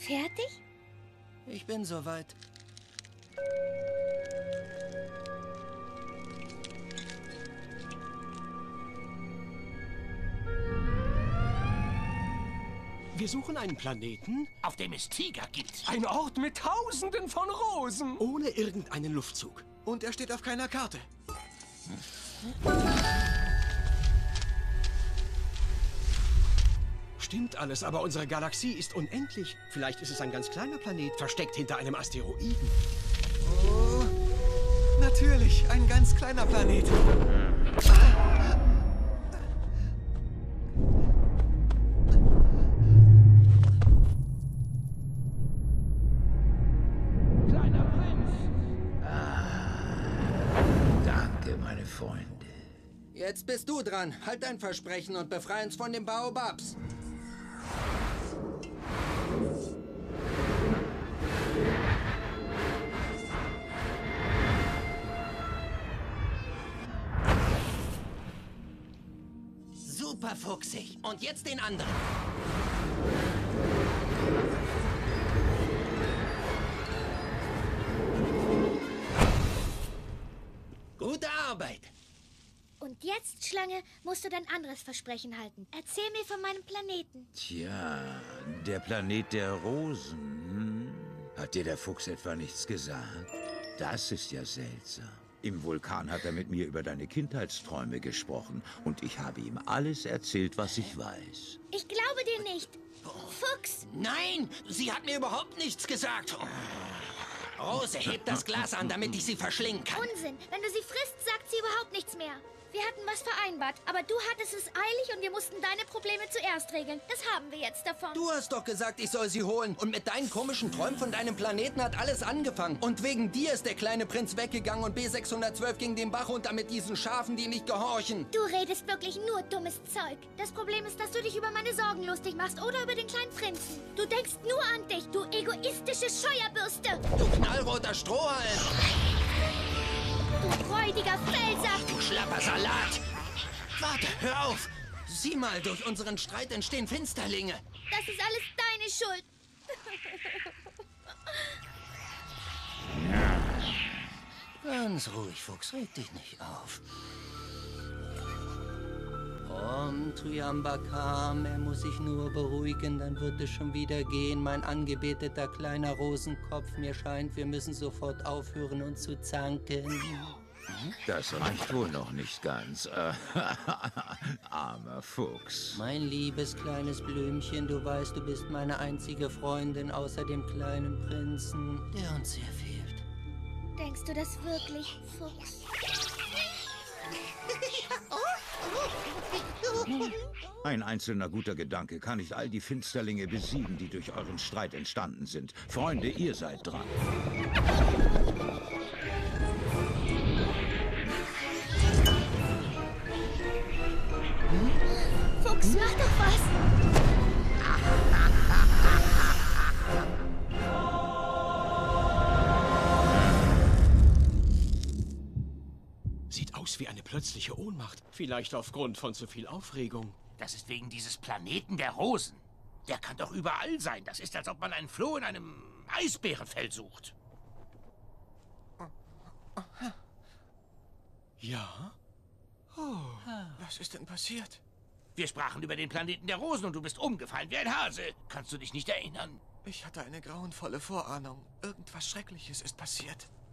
Fertig? Ich bin soweit. Wir suchen einen Planeten, auf dem es Tiger gibt. ein Ort mit Tausenden von Rosen. Ohne irgendeinen Luftzug. Und er steht auf keiner Karte. Stimmt alles, aber unsere Galaxie ist unendlich. Vielleicht ist es ein ganz kleiner Planet, versteckt hinter einem Asteroiden. Oh, natürlich, ein ganz kleiner Planet. Kleiner Prinz. Danke, meine Freunde. Jetzt bist du dran. Halt dein Versprechen und befreie uns von den Baobabs. Super fuchsig. Und jetzt den anderen. Gute Arbeit. Und jetzt, Schlange, musst du dein anderes Versprechen halten. Erzähl mir von meinem Planeten. Tja, der Planet der Rosen. Hat dir der Fuchs etwa nichts gesagt? Das ist ja seltsam. Im Vulkan hat er mit mir über deine Kindheitsträume gesprochen. Und ich habe ihm alles erzählt, was ich weiß. Ich glaube dir nicht. Fuchs! Nein, sie hat mir überhaupt nichts gesagt. Rose, heb das Glas an, damit ich sie verschlingen kann. Unsinn. Wenn du sie frisst, sagt sie überhaupt nichts mehr. Wir hatten was vereinbart, aber du hattest es eilig und wir mussten deine Probleme zuerst regeln. Das haben wir jetzt davon. Du hast doch gesagt, ich soll sie holen. Und mit deinen komischen Träumen von deinem Planeten hat alles angefangen. Und wegen dir ist der kleine Prinz weggegangen und B612 ging den Bach runter mit diesen Schafen, die nicht gehorchen. Du redest wirklich nur dummes Zeug. Das Problem ist, dass du dich über meine Sorgen lustig machst oder über den kleinen Prinzen. Du denkst nur an dich, du egoistische Scheuerbürste. Du knallroter Strohhalm. Du freudiger Felser. Du schlapper Salat. Warte, hör auf. Sieh mal, durch unseren Streit entstehen Finsterlinge. Das ist alles deine Schuld. Ganz ruhig, Fuchs, reg dich nicht auf. Om Triambakam, er muss sich nur beruhigen, dann wird es schon wieder gehen. Mein angebeteter kleiner Rosenkopf, mir scheint, wir müssen sofort aufhören, uns zu zanken. Das reicht wohl noch nicht ganz. Armer Fuchs. Mein liebes kleines Blümchen, du weißt, du bist meine einzige Freundin außer dem kleinen Prinzen, der uns sehr fehlt. Denkst du das wirklich, Fuchs? Ein einzelner guter Gedanke kann nicht all die Finsterlinge besiegen, die durch euren Streit entstanden sind. Freunde, ihr seid dran. Fuchs, mach doch was! Sieht aus wie eine plötzliche Ohnmacht. Vielleicht aufgrund von zu viel Aufregung. Das ist wegen dieses Planeten der Rosen. Der kann doch überall sein. Das ist, als ob man einen Floh in einem Eisbärenfell sucht. Ja? Oh, was ist denn passiert? Wir sprachen über den Planeten der Rosen und du bist umgefallen wie ein Hase. Kannst du dich nicht erinnern? Ich hatte eine grauenvolle Vorahnung. Irgendwas Schreckliches ist passiert.